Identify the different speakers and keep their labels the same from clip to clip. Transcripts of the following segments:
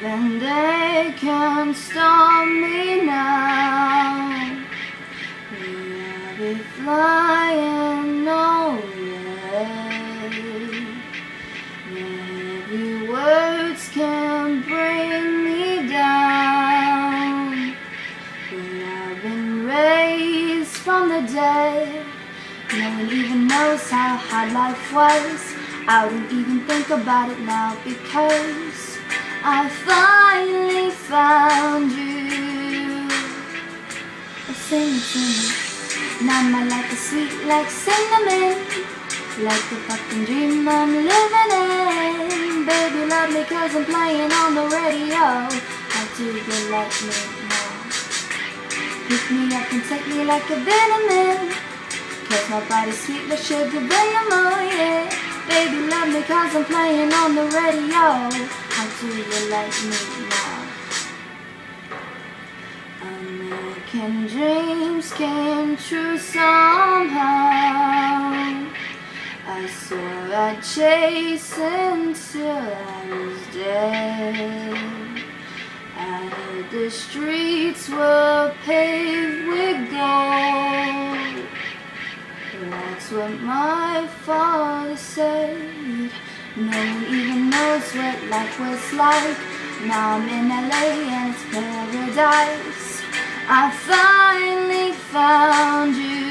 Speaker 1: and they can't stop me now. I'll be flying away. Maybe words can bring me down, but I've been raised from the dead. No one even knows how hard life was. I don't even think about it now, because I finally found you. Oh, sing it to me. Now my life is sweet like cinnamon, like the fucking dream I'm living in. Baby, love me 'cause I'm playing on the radio. How do you like me now? Pick me up and take me like a vitamin, 'cause my body's sweet like sugar venom, oh yeah. Baby, love me 'cause I'm playing on the radio. How do you like me now? American dreams came true somehow. I swore I'd chase until I was dead. I heard the streets were paved with gold. That's what my father said. No one even knows what life was like. Now I'm in LA and it's paradise. I finally found you.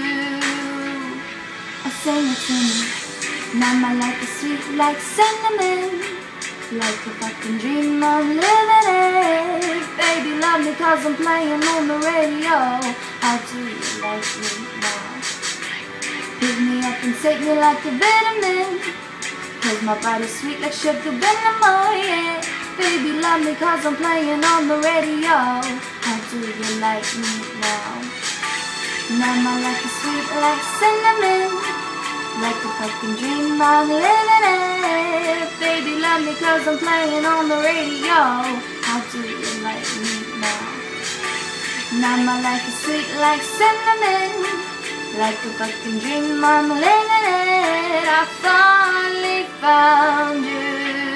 Speaker 1: Oh, sing it to me. Now my life is sweet like cinnamon, like a fucking dream I'm living in. Baby, love me 'cause I'm playing on the radio. How do you like me now? Pick me up and take me like a vitamin, 'cause my body's sweet like sugar venom, oh yeah. Baby, love me 'cause I'm playing on the radio. How do you like me now? Now my life is sweet like cinnamon, like a fucking dream I'm living in. Baby, love me 'cause I'm playing on the radio. How do you like me now? Now my life is sweet like cinnamon, like a fucking dream I'm living in. I finally found you.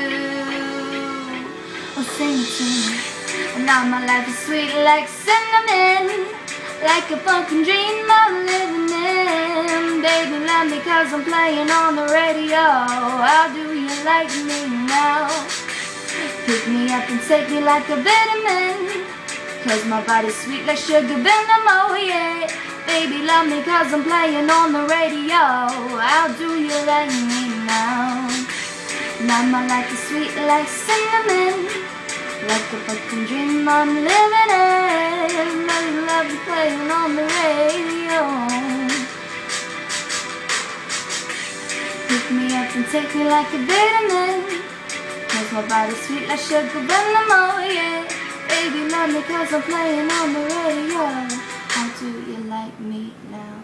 Speaker 1: Oh, sing it to me. Now my life is sweet like cinnamon, like a fucking dream I'm living in. Baby, love me 'cause I'm playing on the radio. How do you like me now? Pick me up and take me like a vitamin, 'cause my body's sweet like sugar venom, oh yeah. Baby, love me 'cause I'm playing on the radio. How do you like me now? Now my life is sweet like cinnamon, like a fucking dream I'm living in. Baby, love me playing on the radio. Pick me up and take me like a vitamin, 'cause my body's sweet like sugar venom, oh yeah. Baby, love me 'cause I'm playing on the radio. How do you like me now?